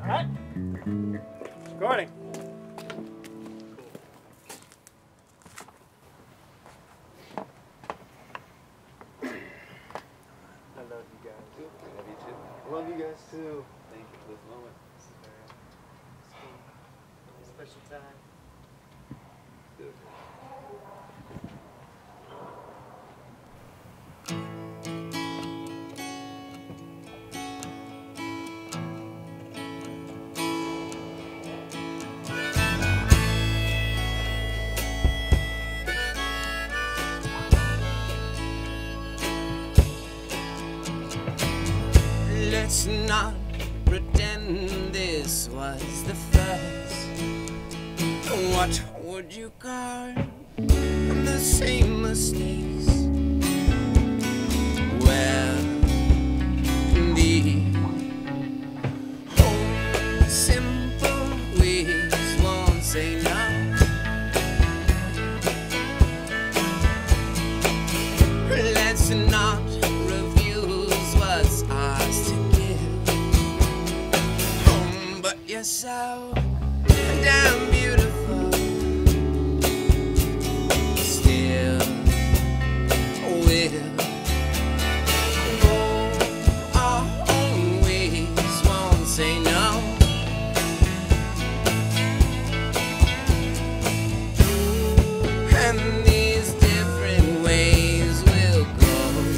Alright. Recording. I love you guys. I love you too. I love you guys too. Thank you for this moment. This is very special time. Let's do it. Let's not pretend this was the first. What would you call the same mistakes? Well, the whole simple ways won't say no. Let's not refuse what's ours to give. But you're so damn beautiful. Still will go our own ways, won't say no. And these different ways will go.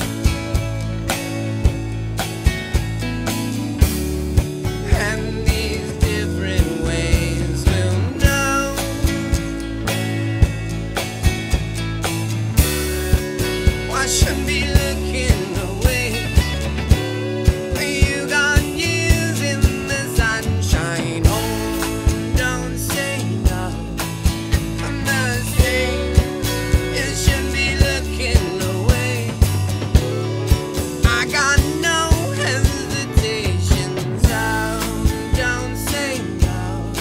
And these different ways will know. Why should be looking away? You got years in the sunshine. Oh, don't say no. I'm not saying you should be looking away. I got no hesitations. Oh, don't say no.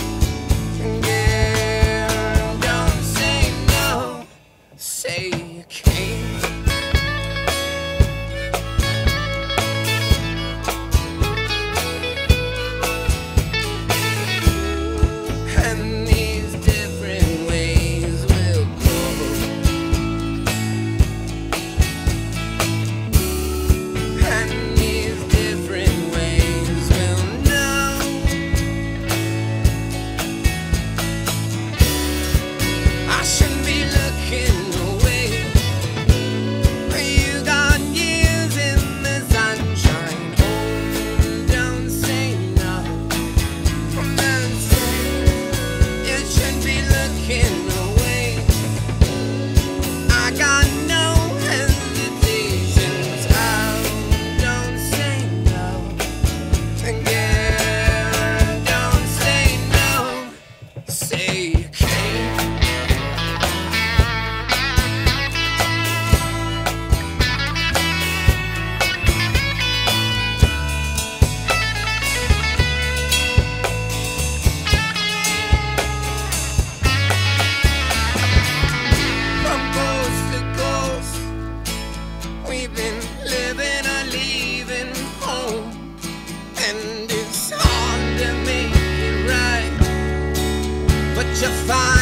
Girl, don't say no. Say you can't. And these different ways will go. And these different ways will know. I shouldn't be looking away. You got years in the sunshine. Oh, don't say no. I'm not saying you should be looking away. I got no hesitations. Oh, don't say no. Girl, don't say no. Say you can't. From coast to coast, we've been living or leaving home, and it's hard to make it right, but you find